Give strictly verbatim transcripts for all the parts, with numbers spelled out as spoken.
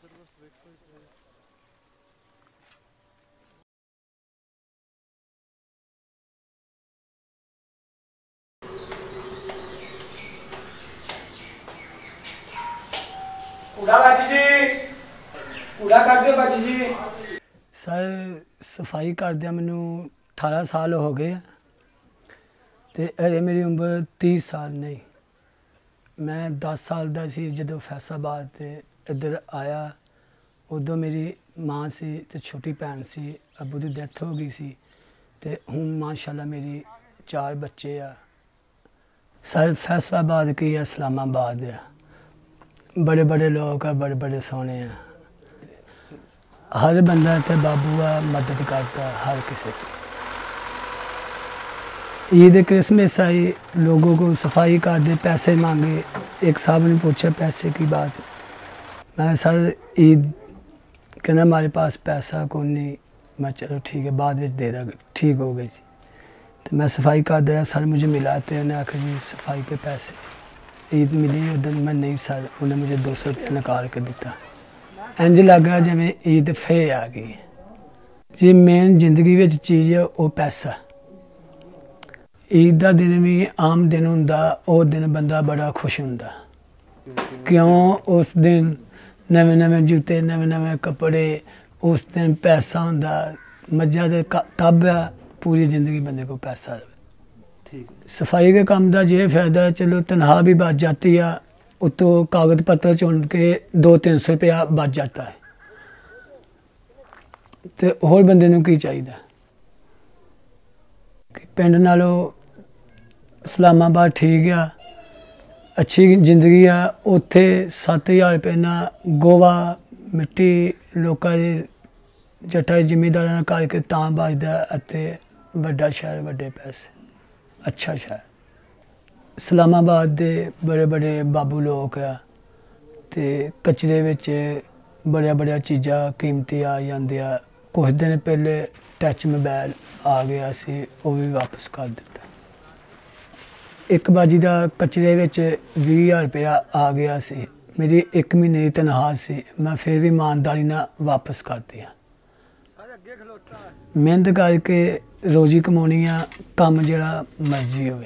कूड़ा बाजी जी, कूड़ा कर दो बाजी जी। सर सफाई करदे मैनू अठारह साल हो गए ते हरे मेरी उम्र तीस साल नहीं। मैं दस साल का सी जो फैसलाबाद ते इधर आया, उदों मेरी माँ सी ते छोटी भैन सी, अबू की डेथ हो गई सी ते हुण माशाअल्लाह मेरी चार बच्चे आ। सर फैसलाबाद की है, इस्लामाबाद है, बड़े बड़े लोग हैं, बड़े बड़े सोने हैं। हर बंदा इतने बाबू है, मदद करता है हर किसी की। ईद क्रिसमस आई, लोगों को सफाई कर दे, पैसे मांगे। एक साहब ने पूछा पैसे की बात, मैं सर ईद कहना हमारे पास पैसा कोई नहीं। मैं चलो ठीक है बाद में दे देंगे, ठीक हो गई जी। तो मैं सफाई कर दिया, सर मुझे मिला तो उन्हें आखिर जी सफाई के पैसे ईद मिली उस दिन। मैं नहीं सर, उन्हें मुझे दो सौ रुपया निकाल के दिता। इंज लगा जिमें ईद फिर आ गई जी। मेन जिंदगी में चीज़ है वो पैसा। ईद का दिन भी आम दिन होंदा, उस दिन बंदा बड़ा खुश होंदा। क्यों उस दिन नवे नवे जूते, नवे नवे कपड़े, उस दिन पैसा होंदा। मज्जा दे तब है पूरी जिंदगी बंदे को पैसा रहे। सफाई के काम का ये फायदा है, चलो तनख्वाह भी बच जाती है, उतो कागज पत्र चुन के दो तीन सौ रुपया बच जाता है। तो होर बंदे नूं की चाहिए कि पिंड नालों इस्लामाबाद ठीक है, अच्छी जिंदगी है। उत्थे सत्त हज़ार रुपये ना गोवा मिट्टी लोगों के जट्टा जिमीदारां करके तां बचदा। इत्थे वड्डा शहर, वड्डे पैसे, अच्छा शहर। इस्लामाबाद दे बड़े बड़े बाबू लोग आ ते कचरे विच बड़िया बड़िया चीज़ां कीमती आ जांदियां। कुछ दिन पहले टच मोबाइल आ गया सी, वो भी वापस कर दिता। एक बाजी का कचरे विच बीस हज़ार रुपया आ गया सी, मेरी एक महीने की तनख्वाह सी, मैं फिर भी ईमानदारी नाल वापस कर दिया। मेहनत करके रोजी कमानी आ, काम जिहड़ा मर्जी होवे।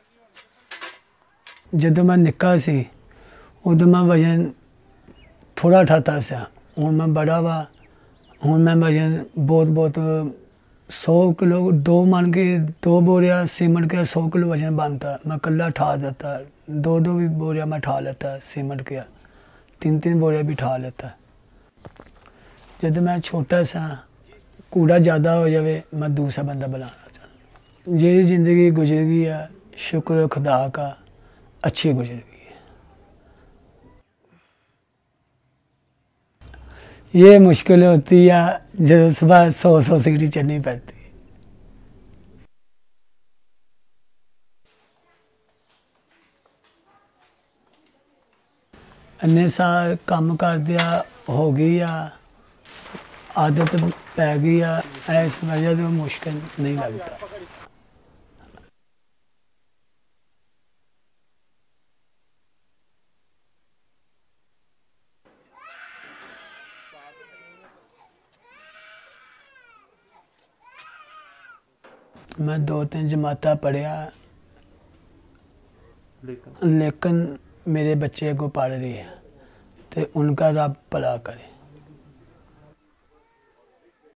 जदों मैं निक्का सी उदों मैं वजन थोड़ा ठाता सा, हुण मैं बड़ा वा। हुण मैं वजन बहुत बहुत सौ किलो दो मन के दो बोरिया सीमेंट के सौ किलो वजन बनता। मैं कल्ला ठा देता, दो दो भी बोरिया मैं ठा लेता सीमेंट के, तीन तीन बोरिया भी ठा लेता। जब मैं छोटा सा कूड़ा ज़्यादा हो जाए मैं दूसरा बंदा बुलाना चाहता। जी ज़िंदगी गुजर गई है, शुक्र खुदा का, अच्छी गुजर गई है। ये मुश्किल होती है जब सुबह सौ सौ सीढ़ी चढ़नी पड़ती है। अन्ने साल काम कर दिया हो गई आ, आदत पै गई आ, इस वजह से मुश्किल नहीं लगता। मैं दो तीन जमाता पढ़िया, लेकिन मेरे बच्चे को पढ़ रही है तो उनका रब भला करे।